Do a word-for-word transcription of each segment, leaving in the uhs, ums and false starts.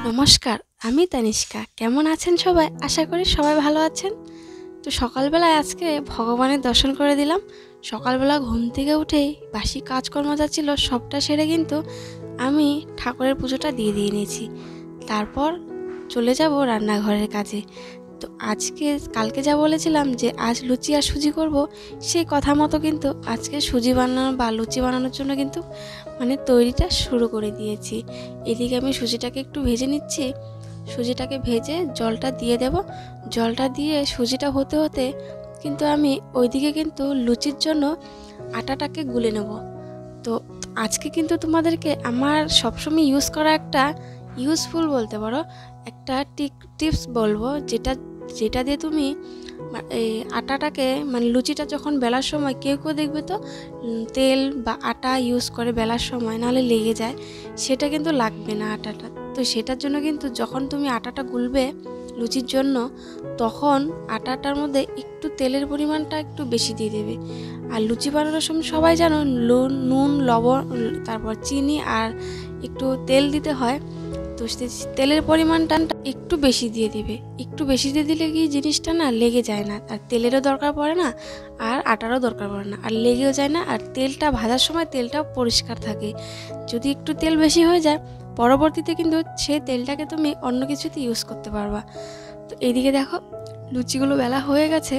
নমস্কার, আমি তানিষ্কা। কেমন আছেন সবাই? আশা করি সবাই ভালো আছেন। তো সকালবেলায় আজকে ভগবানের দর্শন করে দিলাম। সকালবেলা ঘুম থেকে উঠেই বাসি কাজকর্ম যা ছিল সবটা সেরে কিন্তু আমি ঠাকুরের পুজোটা দিয়ে দিয়ে নিয়েছি। তারপর চলে যাব রান্নাঘরের কাজে। তো আজকে কালকে যা বলেছিলাম যে আজ লুচি আর সুজি করব, সেই কথা মতো কিন্তু আজকে সুজি বানানো বা লুচি বানানোর জন্য কিন্তু মানে তৈরিটা শুরু করে দিয়েছি। এদিকে আমি সুজিটাকে একটু ভেজে নিচ্ছি। সুজিটাকে ভেজে জলটা দিয়ে দেব। জলটা দিয়ে সুজিটা হতে হতে কিন্তু আমি ওইদিকে কিন্তু লুচির জন্য আটাটাকে গুলে নেব। তো আজকে কিন্তু তোমাদেরকে আমার সবসময় ইউজ করা একটা ইউজফুল বলতে পারো একটা টিক টিপস বলবো, যেটা যেটা দিয়ে তুমি এই আটাটাকে মানে লুচিটা যখন বেলার সময় কেউ কেউ দেখবে তো তেল বা আটা ইউজ করে বেলার সময়, নাহলে লেগে যায়, সেটা কিন্তু লাগবে না আটাটা। তো সেটার জন্য কিন্তু যখন তুমি আটাটা গুলবে লুচির জন্য, তখন আটাটার মধ্যে একটু তেলের পরিমাণটা একটু বেশি দিয়ে দেবে। আর লুচি বানানোর সময় সবাই জানো নুন নুন লবণ তারপর চিনি আর একটু তেল দিতে হয়। তো তেলের পরিমাণটা একটু বেশি দিয়ে দিবে। একটু বেশি দিয়ে দিলে কি জিনিসটা না লেগে যায় না, আর তেলেরও দরকার পড়ে না, আর আটারও দরকার পড়ে না, আর লেগেও যায় না, আর তেলটা ভাজার সময় তেলটাও পরিষ্কার থাকে। যদি একটু তেল বেশি হয়ে যায়, পরবর্তীতে কিন্তু সেই তেলটাকে তুমি অন্য কিছুতে ইউজ করতে পারবা। তো এইদিকে দেখো লুচিগুলো বেলা হয়ে গেছে।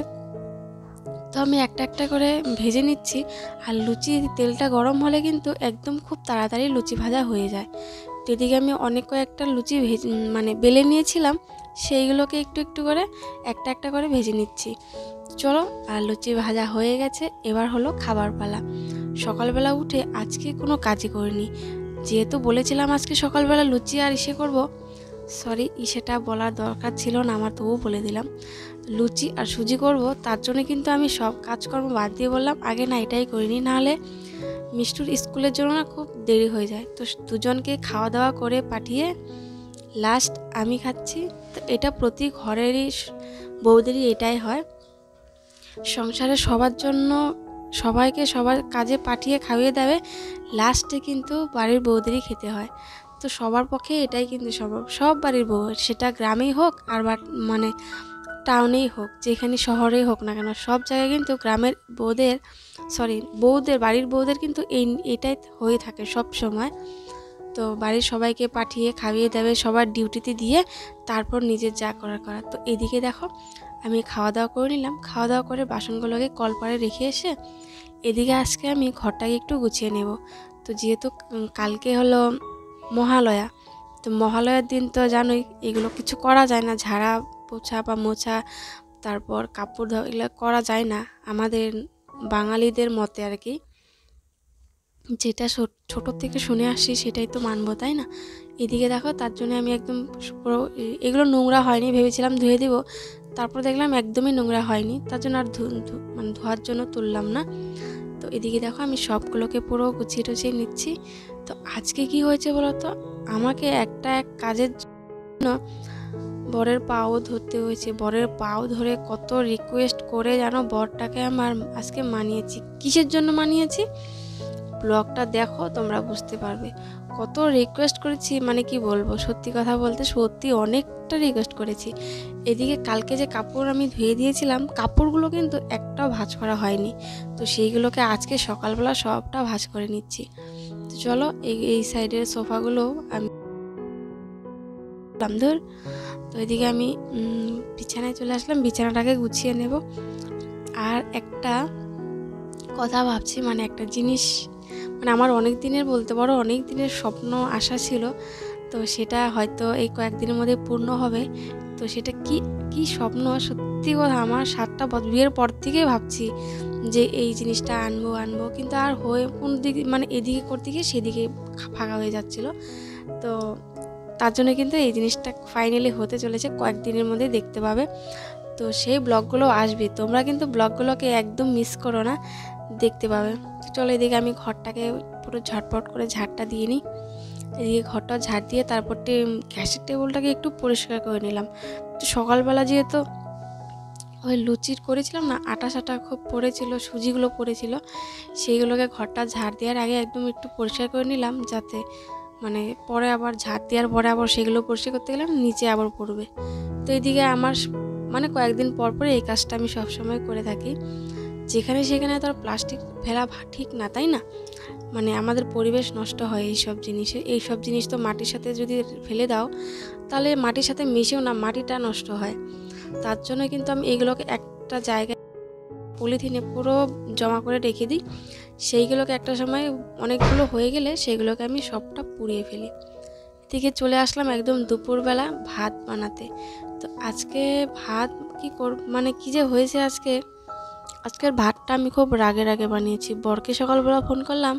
তো আমি একটা একটা করে ভেজে নিচ্ছি। আর লুচি তেলটা গরম হলে কিন্তু একদম খুব তাড়াতাড়ি লুচি ভাজা হয়ে যায়। তো এদিকে আমি অনেক কয়েকটা লুচি ভেজে মানে বেলে নিয়েছিলাম, সেইগুলোকে একটু একটু করে একটা একটা করে ভেজে নিচ্ছি। চলো, আর লুচি ভাজা হয়ে গেছে, এবার হলো খাবার পালা। সকালবেলা উঠে আজকে কোনো কাজই করিনি, যেহেতু বলেছিলাম আজকে সকালবেলা লুচি আর ইসে করব। সরি, ইসেটা বলার দরকার ছিল না আমার, তবুও বলে দিলাম। লুচি আর সুজি করব, তার জন্য কিন্তু আমি সব কাজকর্ম বাদ দিয়ে বললাম আগে না এটাই করিনি, নাহলে মিষ্টুর স্কুলের জন্য না খুব দেরি হয়ে যায়। তো দুজনকে খাওয়া দাওয়া করে পাঠিয়ে লাস্ট আমি খাচ্ছি। তো এটা প্রতি ঘরেরই বউদেরই এটাই হয়, সংসারে সবার জন্য সবাইকে সবার কাজে পাঠিয়ে খাইয়ে দেবে, লাস্টে কিন্তু বাড়ির বউদেরই খেতে হয়। তো সবার পক্ষে এটাই কিন্তু সব সব বাড়ির বউ, সেটা গ্রামেই হোক আর মানে টাউনেই হোক, যেখানে শহরেই হোক না কেন, সব জায়গায় কিন্তু গ্রামের বউদের সরি বউদের বাড়ির বউদের কিন্তু এই এটাই হয়ে থাকে সব সময়। তো বাড়ির সবাইকে পাঠিয়ে খাইয়ে দেবে, সবার ডিউটিতে দিয়ে তারপর নিজের যা করার করা। তো এদিকে দেখো আমি খাওয়া দাওয়া করে নিলাম। খাওয়া দাওয়া করে বাসনগুলোকে কলপারে রেখে এসে এদিকে আজকে আমি ঘরটাকে একটু গুছিয়ে নেব। তো যেহেতু কালকে হলো মহালয়া, তো মহালয়ার দিন তো জানোই এগুলো কিছু করা যায় না, ঝাড়া পোছা বা মোছা তারপর কাপড় ধোয়া এগুলো করা যায় না আমাদের বাঙালিদের মতে আর কি। যেটা ছোটো থেকে শুনে আসছি সেটাই তো মানবো, তাই না? এদিকে দেখো তার জন্য আমি একদম পুরো এগুলো নোংরা হয়নি, ভেবেছিলাম ধুয়ে দেবো, তারপর দেখলাম একদমই নোংরা হয়নি, তার জন্য আর মানে ধোয়ার জন্য তুললাম না। তো এদিকে দেখো আমি সবগুলোকে পুরো গুছিয়ে টুছিয়ে নিচ্ছি। তো আজকে কি হয়েছে বলো তো, আমাকে একটা এক কাজের জন্য বরের পাও ধরতে হয়েছে। বরের পাও ধরে কত রিকোয়েস্ট করে জানো বরটাকে আমার আজকে মানিয়েছি। কিসের জন্য মানিয়েছি ব্লগটা দেখো তোমরা বুঝতে পারবে। কত রিকোয়েস্ট করেছি মানে কি বলবো, সত্যি কথা বলতে সত্যি অনেকটা রিকোয়েস্ট করেছি। এদিকে কালকে যে কাপড় আমি ধুয়ে দিয়েছিলাম, কাপড়গুলো কিন্তু একটাও ভাঁজ করা হয়নি। তো সেইগুলোকে আজকে সকালবেলা সবটা ভাঁজ করে নিচ্ছি। তো চলো এই এই সাইডের সোফাগুলো আমি ধর। তো এদিকে আমি বিছানায় চলে আসলাম, বিছানাটাকে গুছিয়ে নেব। আর একটা কথা ভাবছি, মানে একটা জিনিস মানে আমার অনেক দিনের বলতে পারো অনেক দিনের স্বপ্ন আশা ছিল, তো সেটা হয়তো এই কয়েকদিনের মধ্যে পূর্ণ হবে। তো সেটা কি কি স্বপ্ন, সত্যি কথা আমার সাতটা বিয়ের পর থেকেই ভাবছি যে এই জিনিসটা আনবো আনবো কিন্তু আর হয়ে কোন দিকে মানে এদিকে করতে গিয়ে সেদিকে ফাঁকা হয়ে যাচ্ছিলো। তো তার জন্য কিন্তু এই জিনিসটা ফাইনালি হতে চলেছে, কয়েকদিনের মধ্যে দেখতে পাবে। তো সেই ব্লগগুলো আসবে, তোমরা কিন্তু ব্লগগুলোকে একদম মিস করো না, দেখতে পাবে। চলো এদিকে আমি ঘরটাকে পুরো ঝটপট করে ঝাড়টা দিয়ে নিই। এদিকে ঘরটা ঝাড় দিয়ে তারপর গ্যাসের টেবিলটাকে একটু পরিষ্কার করে নিলাম। তো সকালবেলা যেহেতু ওই লুচির করেছিলাম না, আটা সাটা খুব পড়েছিল, সুজিগুলো পড়েছিল, সেইগুলোকে ঘরটা ঝাড় দেওয়ার আগে একদম একটু পরিষ্কার করে নিলাম, যাতে মানে পরে আবার ঝাড় দেওয়ার পরে আবার সেগুলো পরিষ্কার করতে গেলাম নিচে আবার পড়বে। তো এইদিকে আমার মানে কয়েকদিন পর পর এই কাজটা আমি সবসময় করে থাকি। যেখানে সেখানে তো আর প্লাস্টিক ফেলা ঠিক না, তাই না? মানে আমাদের পরিবেশ নষ্ট হয় এইসব জিনিসে। এইসব জিনিস তো মাটির সাথে যদি ফেলে দাও তাহলে মাটির সাথে মিশেও না, মাটিটা নষ্ট হয়। তার জন্য কিন্তু আমি এগুলোকে একটা জায়গায় পলিথিনে পুরো জমা করে রেখে দিই। সেইগুলোকে একটা সময় অনেকগুলো হয়ে গেলে সেগুলোকে আমি সবটা পুড়িয়ে ফেলি। থেকে চলে আসলাম একদম দুপুরবেলা ভাত বানাতে। তো আজকে ভাত কি কর মানে কি যে হয়েছে আজকে আজকের ভাতটা আমি খুব রাগে রাগে বানিয়েছি। বরকে সকালবেলা ফোন করলাম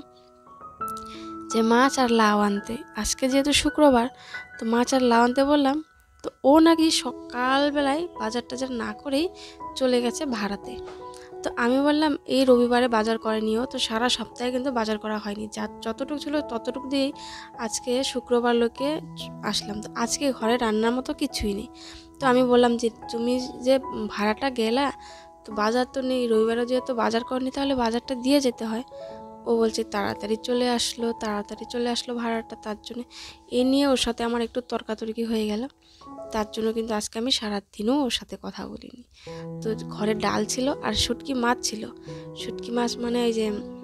যে মাছ আর লাউ আনতে, আজকে যেহেতু শুক্রবার তো মাছ আর লাউ আনতে বললাম। তো ও নাকি সকালবেলায় বাজার টাজার না করেই চলে গেছে ভাড়াতে। তো আমি বললাম এই রবিবারে বাজার করে নিও, তো সারা সপ্তাহে কিন্তু বাজার করা হয়নি, যা যতটুকু ছিল ততটুকু দিয়েই আজকে শুক্রবার লোকে আসলাম। তো আজকে ঘরে রান্নার মতো কিছুই নেই। তো আমি বললাম যে তুমি যে ভাড়াটা গেলা, তো বাজার তো নেই, রবিবারে যেহেতু বাজার করনি তাহলে বাজারটা দিয়ে যেতে হয়। ও বলছে তাড়াতাড়ি চলে আসলো তাড়াতাড়ি চলে আসলো ভাড়াটা, তার জন্য এ নিয়ে ওর সাথে আমার একটু তর্কাতর্কি হয়ে গেল। তার জন্য কিন্তু আজকে আমি সারাদিনও ওর সাথে কথা বলিনি। তো ঘরে ডাল ছিল আর শুটকি মাছ ছিল। শুটকি মাছ মানে এই যে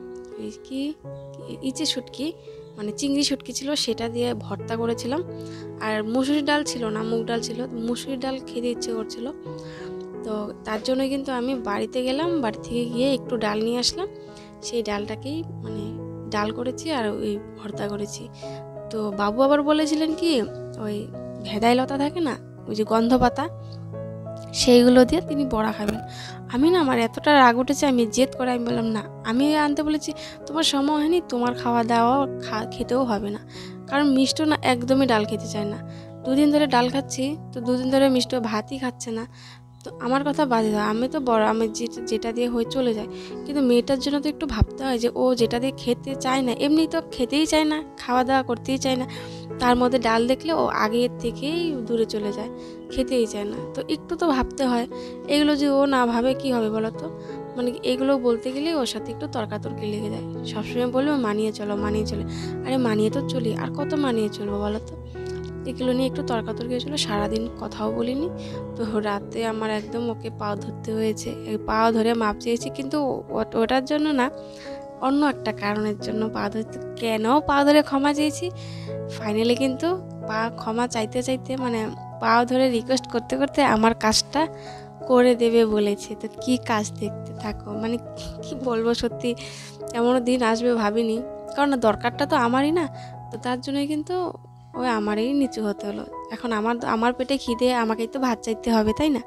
কি ইচে শুটকি মানে চিংড়ি শুটকি ছিল, সেটা দিয়ে ভর্তা করেছিলাম। আর মুসুরি ডাল ছিল না, মুগ ডাল ছিল। মুসুরি ডাল খেতে ইচ্ছে করছিল, তো তার জন্য কিন্তু আমি বাড়িতে গেলাম, বাড়ি থেকে গিয়ে একটু ডাল নিয়ে আসলাম। সেই ডালটাকেই মানে ডাল করেছি আর ওই ভর্তা করেছি। তো বাবু আবার বলেছিলেন কি ওই ভেদাই লতা থাকে না, ওই যে গন্ধ পাতা, সেইগুলো দিয়ে তিনি বড়া খাবেন। আমি না আমার এতটা রাগ উঠেছে, আমি জেদ করে আমি বললাম না, আমি আনতে বলেছি, তোমার সময় হয়নি, তোমার খাওয়া দাওয়া খা খেতেও হবে না। কারণ মিষ্টু না একদমই ডাল খেতে চায় না। দুদিন ধরে ডাল খাচ্ছি, তো দুদিন ধরে মিষ্টু ভাতই খাচ্ছে না। তো আমার কথা বাদে দাও, আমি তো বড়, আমি যেটা যেটা দিয়ে হয়ে চলে যায়, কিন্তু মেয়েটার জন্য তো একটু ভাবতে হয় যে ও যেটা দিয়ে খেতে চায় না, এমনি তো খেতেই চায় না, খাওয়া দাওয়া করতেই চায় না, তার মধ্যে ডাল দেখলে ও আগের থেকেই দূরে চলে যায়, খেতেই চায় না। তো একটু তো ভাবতে হয়। এগুলো যে ও না ভাবে কি হবে বলো তো? মানে এগুলো বলতে গেলে ওর সাথে একটু তর্কাতর্কি লেগে যায়। সবসময় বলবে মানিয়ে চলো মানিয়ে চলে, আরে মানিয়ে তো চলি, আর কত মানিয়ে চলবো বলো তো? এগুলো নিয়ে একটু তর্কাতর্কি হয়েছিলো, সারাদিন কথাও বলিনি। তো রাতে আমার একদম ওকে পাও ধরতে হয়েছে, পাও ধরে মাপ চেয়েছি, কিন্তু ওটার জন্য না, অন্য একটা কারণের জন্য পা ধরতে, কেন পা ধরে ক্ষমা চেয়েছি। ফাইনালি কিন্তু পা ক্ষমা চাইতে চাইতে মানে পা ধরে রিকোয়েস্ট করতে করতে আমার কাজটা করে দেবে বলেছে। তো কি কাজ দেখতে থাকো, মানে কি বলবো, সত্যি এমনও দিন আসবে ভাবিনি, কারণ দরকারটা তো আমারই না। তো তার জন্যই কিন্তু ওই আমারই নিচু হতে হলো। এখন আমার আমার পেটে খিদে, আমাকেই তো ভাত চাইতে হবে, তাই না?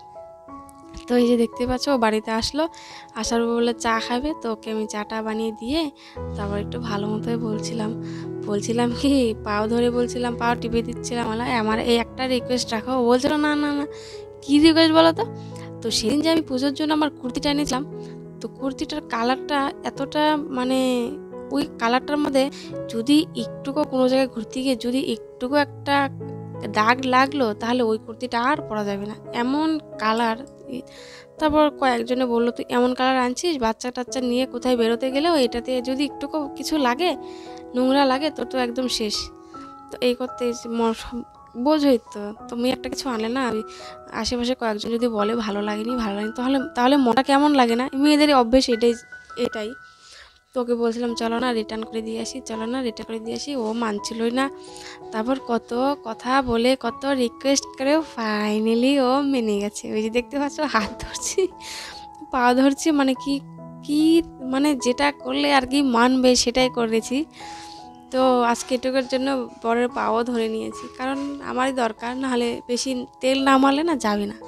তো এই যে দেখতে পাচ্ছ ও বাড়িতে আসলো, আসার পর বলে চা খাবে, তো ওকে আমি চাটা বানিয়ে দিয়ে তারপর একটু ভালো মতোই বলছিলাম বলছিলাম কি পাও ধরে বলছিলাম, পাও টিপে দিচ্ছিলাম, আমার এই একটা রিকোয়েস্ট রাখো। ও বলছিল না না না, কী রিকোয়েস্ট বলো তো? তো সেদিন যে আমি পুজোর জন্য আমার কুর্তিটা এনেছিলাম, তো কুর্তিটার কালারটা এতটা মানে ওই কালারটার মধ্যে যদি একটুকু কোনো জায়গায় ঘুরতে গিয়ে যদি একটুকু একটা দাগ লাগলো তাহলে ওই কুর্তিটা আর পরা যাবে না, এমন কালার। তারপর কয়েকজনে বললো তুই এমন কালার আনছিস, বাচ্চা টাচ্চা নিয়ে কোথায় বেরোতে গেলেও এটাতে যদি একটুকু কিছু লাগে, নোংরা লাগে, তোর তো একদম শেষ। তো এই করতে বোঝোই তো, তুমি একটা কিছু আনলে না, আশেপাশে কয়েকজন যদি বলে ভালো লাগেনি ভালো লাগেনি তাহলে তাহলে মনটা কেমন লাগে না? মেয়েদের অভ্যেস এটাই এটাই তো ওকে বলছিলাম চলো না রিটার্ন করে দিয়ে আসি, চলো না রিটার্ন করে দিয়ে আসি, ও মানছিলই না। তারপর কত কথা বলে কত রিকোয়েস্ট করে ফাইনালি ও মেনে গেছে। ওই যে দেখতে পাচ্ছ হাত ধরছি, পা ধরছি, মানে কি কি মানে যেটা করলে আর কি মানবে সেটাই করেছি। তো আজকে এটুকুর জন্য বরের পাও ধরে নিয়েছি, কারণ আমারই দরকার, নাহলে বেশি তেল না মারলে না যাবে না।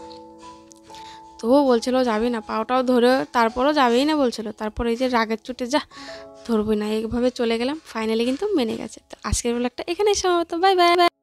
তো ও বলছিল যাবি না, পাওটাও ধরে তারপরও যাবেই না বলছিল। তারপর এই যে রাগের চোটে যা ধরবই না, এইভাবে চলে গেলাম। ফাইনালি কিন্তু মেনে গেছে। তো আজকের ব্লগটা এখানেই সমাপ্ত, বাই বাই।